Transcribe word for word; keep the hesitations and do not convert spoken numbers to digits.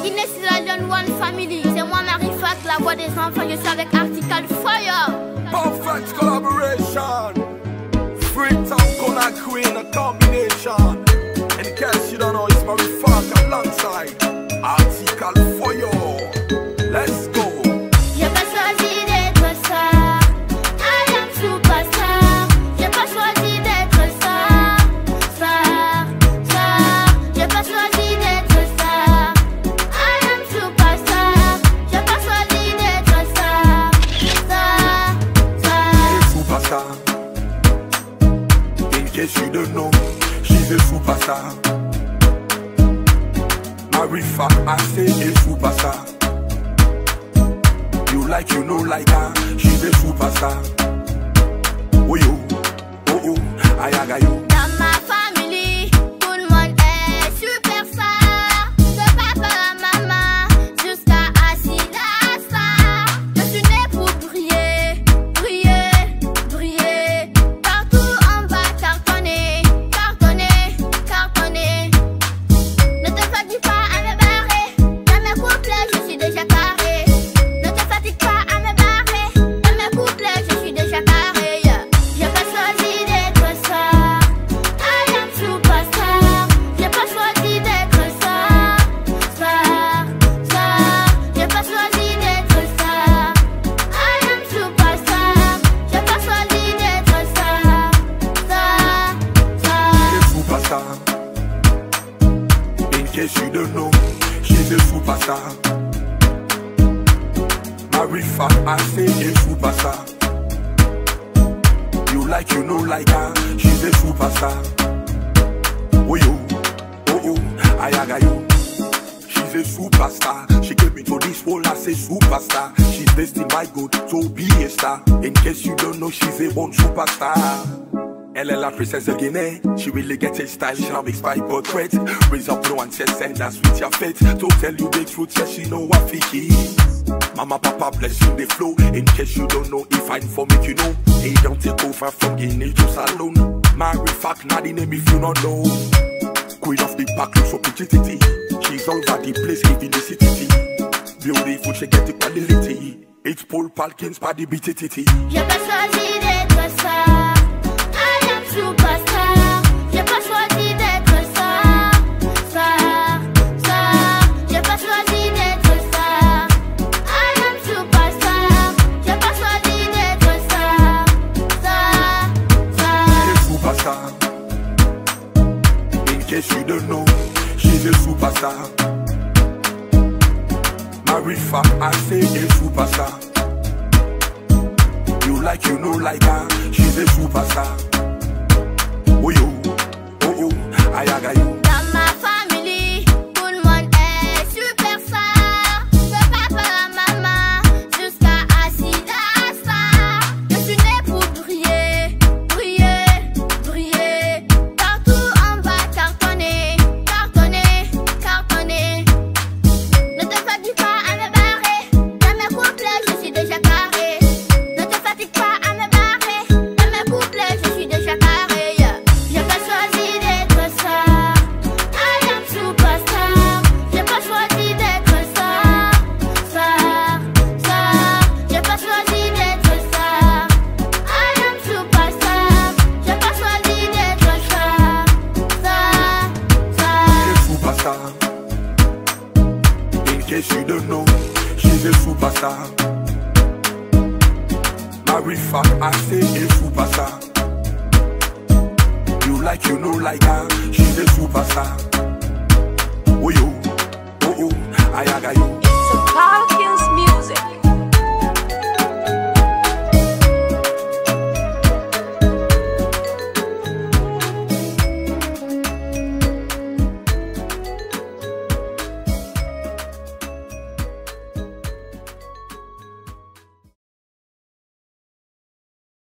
Guinée, c'est la Lone One Family. C'est moi, Marie-Fat, la voix des enfants. Je suis avec Article Fire. Perfect collaboration. Free Town, Gonna Queen, a combination. In case you don't know, it's Marie-Fat alongside Article Fire. Let's go. J'ai pas choisi d'être ça. I am superstar. J'ai pas choisi d'être ça. Star, star. J'ai pas choisi d'être ça. I am superstar. J'ai pas choisi d'être ça. Star, star. Superstar. In case you don't know, she's a superstar. Marie-Fat, I say a superstar. You like, you know, like her, she's a superstar. Oh yo, oh oh, ayaga yo. Dans ma famille, tout le monde est superstar. De papa à maman, jusqu'à assis la star. Je suis né pour briller, briller, briller. Partout on va cartonner, cartonner, cartonner. Ne te fatigue pas à me barrer. Dans mes couplets, je suis déjà carré. Ne te fatigue pas à me barrer. Dans mes couplets, je suis déjà carré. J'ai pas choisi d'être ça. I am superstar. J'ai pas choisi d'être ça. Star, star. J'ai pas choisi d'être ça. I am superstar. J'ai pas choisi d'être ça. Star, star. A superstar. In case you don't know, she's a superstar. Marie-Fat, I say a superstar. You like, you know, like her, she's a superstar. Oh yo, oh oh, ayaga yo. She's a superstar. She came into this world as a superstar. She's destined by God to be a star. In case you don't know, she's a born superstar. Elle est la princesse de Guinée. She really gets a style, she now makes five portraits. Raise up no ancestors, that's with your fate. To tell you the truth, yes, she know what it is. Mama, papa, bless you the flow. In case you don't know, if I inform it, you know. He don't take over from Guinea to Salon. Marie-Fat, not the name if you don't know. Queen of the back, look so pretty. She's all over the place, giving the city. Beautiful, she get the quality. It's Paul Palkins, by the B T T T. J'ai pas choisi d'être ça. I am superstar. J'ai pas choisi d'être ça. Star, star. J'ai pas choisi d'être ça. I am superstar. J'ai pas choisi d'être ça. Star, star. She's a superstar. In case you don't know, she's a superstar. Marie-Fat, I say a superstar. You like, you know, like her, she's a superstar. Oh yo, oh oh, ayaga yo. Dans ma famille, tout le monde est superstar. De papa à maman, jusqu'à assis la star. Je suis né pour briller, briller, briller. Partout on va cartonner, cartonner, cartonner. Ne te fatigue pas à me barrer. Dans mes couplets, je suis déjà carré. Ne te fatigue pas à me barrer. Dans mes couplets, je suis déjà carré. J'ai pas choisi d'être ça. I am superstar. J'ai pas choisi d'être ça. Star, star. J'ai pas choisi d'être ça. I am superstar. J'ai pas choisi d'être ça. Star, star. She's a superstar. In case you don't know, she's a superstar. Marie-Fat, I say a superstar. You like, you know, like her, she's a superstar. Oh yo, oh oh, ayaga yo.